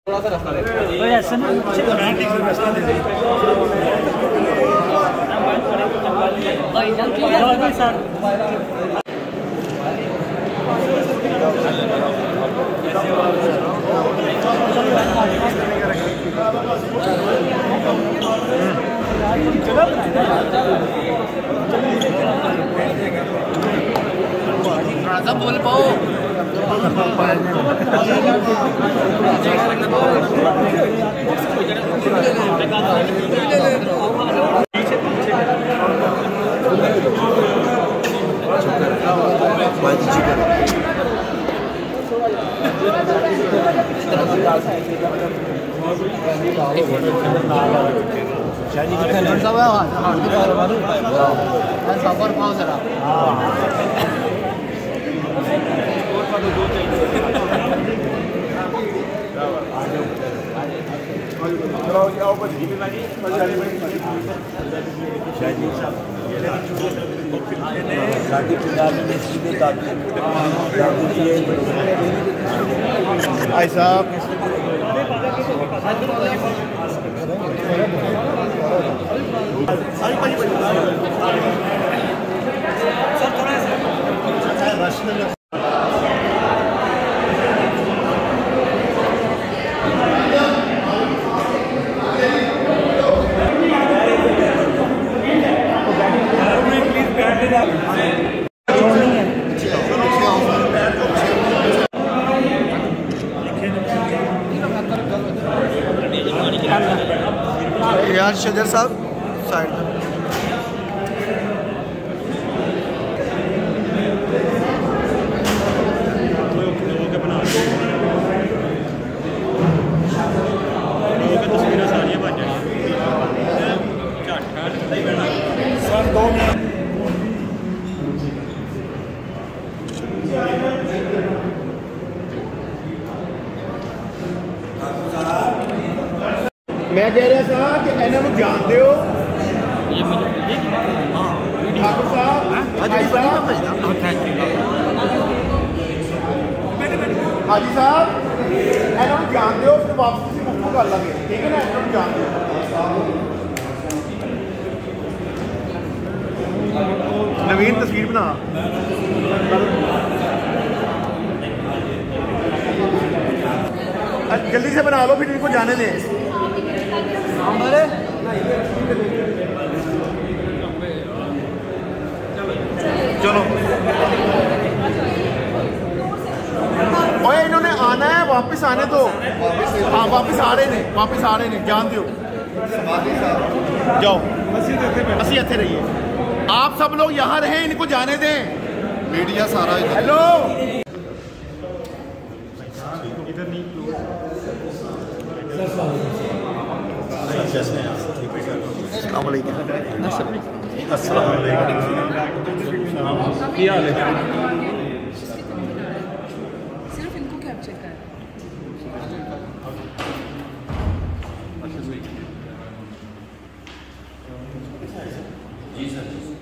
थोड़ा सा रास्ता बोल पाओ भाई साहब यार शजर साहब साइड में मैं कह रहा था कि इन्होंने जान दो ठाकुर साहब हाजी साहब इन्होंने जान दो फिर वापस मुफ्त कर लेंगे ठीक है ना इन्होंने जान दो नवीन तस्वीर बना जल्दी से बना लो फिर इनको जाने दें चलो ओए इन्होंने आना है वापस आने दो हाँ वापस आ रहे ने जान दो जाओ असी इत्थे रहिए आप सब लोग यहाँ रहे इनको जाने दें मीडिया सारा हेलो इधर नहीं सिर्फ इनको कैप्चर कर जी सर